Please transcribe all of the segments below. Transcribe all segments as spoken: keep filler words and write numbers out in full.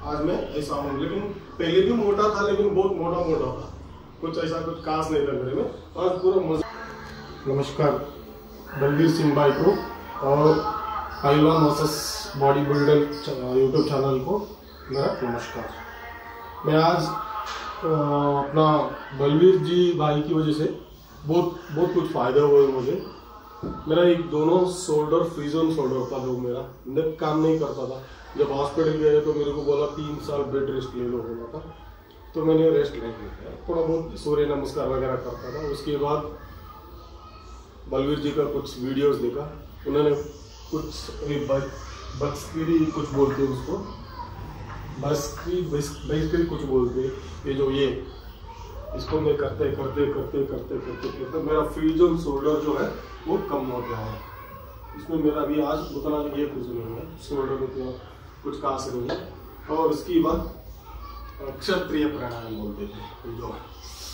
आज मैं ऐसा हूँ, लेकिन पहले भी मोटा था, लेकिन बहुत मोटा मोटा था, कुछ ऐसा कुछ खास नहीं था मेरे में। आज पूरा मजा। नमस्कार, बलवीर सिंह भाई को और पहलवान versus bodybuilder YouTube channel को मेरा नमस्कार। मैं आज अपना बलवीर जी भाई की वजह से बहुत बहुत कुछ फायदे हुए मुझे। मेरा एक दोनों शोल्डर फ्रीजन शोल्डर था, जो मेरा नेक काम नहीं करता था। जब हॉस्पिटल गए तो मेरे को बोला तीन साल बेड रेस्ट ले लो बोला था, तो मैंने रेस्ट ले लिया, थोड़ा बहुत सूर्य नमस्कार वगैरह करता था। उसके बाद बलवीर जी का कुछ वीडियोस देखा, उन्होंने कुछ बस्करी कुछ बोलते हैं उसको, बस्करी बेसिकली कुछ बोलते हैं, ये जो ये इसको मैं करते करते करते करते करते करते मेरा फ्रीजन शोल्डर जो है वो कम हो गया है। इसमें मेरा भी आज उतना ये कुछ नहीं है, शोल्डर में कुछ खास नहीं है। और उसके बाद क्षत्रिय प्राणायाम बोलते थे, जो है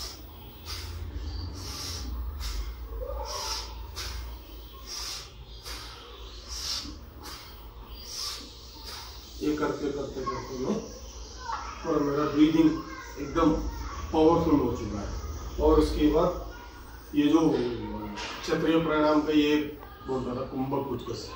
ये करते करते करते में और मेरा ब्रीदिंग एकदम पावरफुल हो चुका है। और उसके बाद ये जो क्षत्रिय प्राणायाम का ये बोलता था कुंभक कुछ कुछ,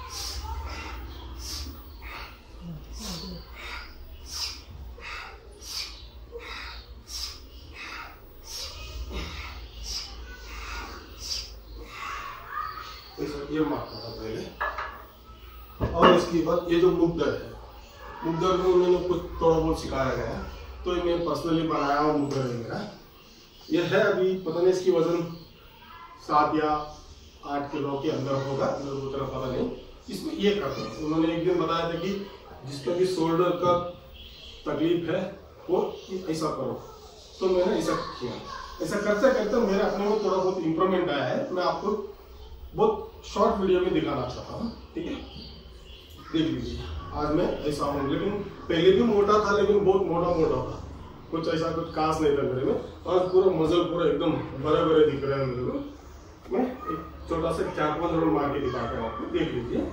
ये मारता था पहले। और इसके बाद ये जो मुद्दर है, मुद्दर में उन्होंने कुछ थोड़ा बहुत सिखाया गया, तो ये मैं पर्सनली बनाया हुआ मुद्दर है मेरा। ये है अभी पता नहीं इसकी वजन सात या आठ किलो के अंदर होगा, मेरे को उतना पता नहीं। इसमें ये करते हैं, उन्होंने एक दिन बताया था कि जिसका भी शोल्डर का तकलीफ है वो ऐसा करो, तो मैंने ऐसा किया। ऐसा करते करते मेरे अपने में थोड़ा बहुत इम्प्रूवमेंट आया है। मैं आपको बहुत शॉर्ट वीडियो में दिखाना चाहता हूँ, ठीक है, देख लीजिए। आज मैं ऐसा हूँ, लेकिन पहले भी मोटा था, लेकिन बहुत मोटा मोटा था, कुछ ऐसा कुछ खास नहीं था मेरे में। आज पूरा मसल पूरा एकदम बड़े बड़े दिख रहे हैं मेरे को। मैं एक छोटा सा चार पांच रोल मार के दिखाता हूँ आपको, देख लीजिए।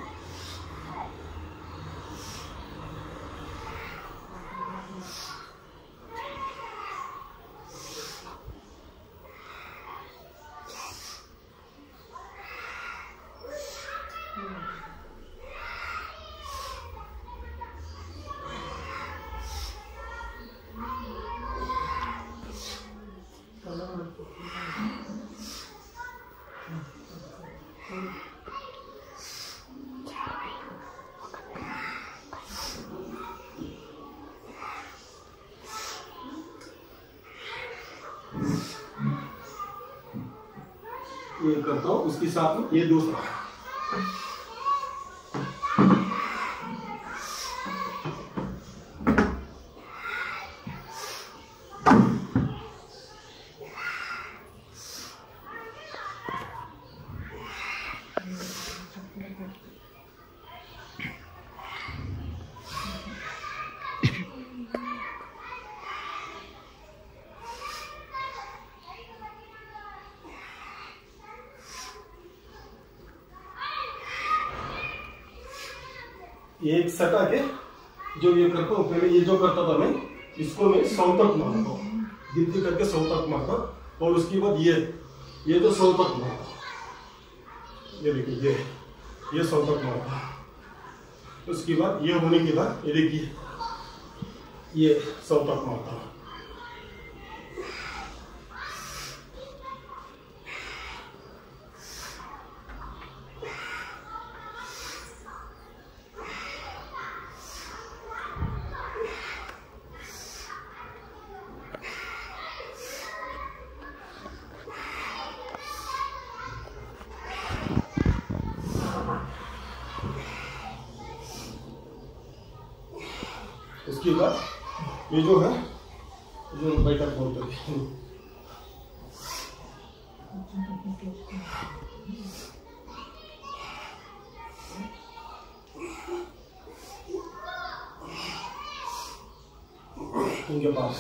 ये करता हूँ, उसके साथ में ये दूसरा एक सटा के जो ये करता हूँ। पहले ये जो करता था मैं, इसको मैं सौ तक मारता हूँ, गिनती करके सौ तक मारता हूँ। और उसके बाद ये ये तो सौ तक मारता हूँ, ये देखिए ये ये सौ तक मारता हूँ। उसके बाद ये होने के बाद ये देखिए ये सौ तक मारता हूँ। उसके बाद ये जो है जो बैठक बोलते हैं, इनके पास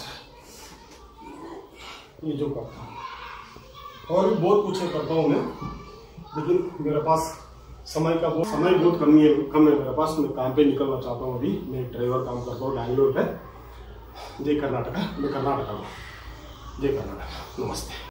ये जो करता हूँ। और भी बहुत कुछ करता हूँ मैं, लेकिन मेरे पास समय का बहुत समय बहुत कमी है कम है मेरे पास। मैं काम पे निकलना चाहता हूँ। अभी मैं ड्राइवर काम करता हूँ बैंगलोर पे। जय कर्नाटक मैं कर्नाटक हूँ जय कर्नाटक नमस्ते।